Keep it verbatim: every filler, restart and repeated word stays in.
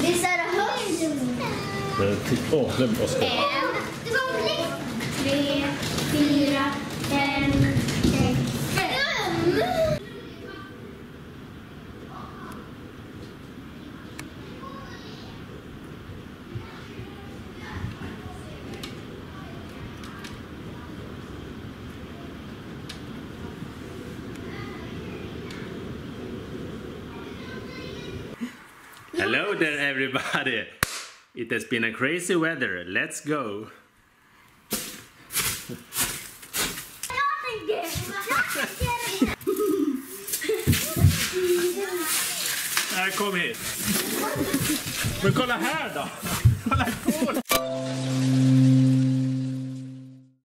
Visst är det höst? Åh, det är Oskar. En, två, tre, fyra, fem, sex, fem. Hello there everybody! It has been a crazy weather, let's go! Här, kom hit! Men kolla här då! Kolla cool!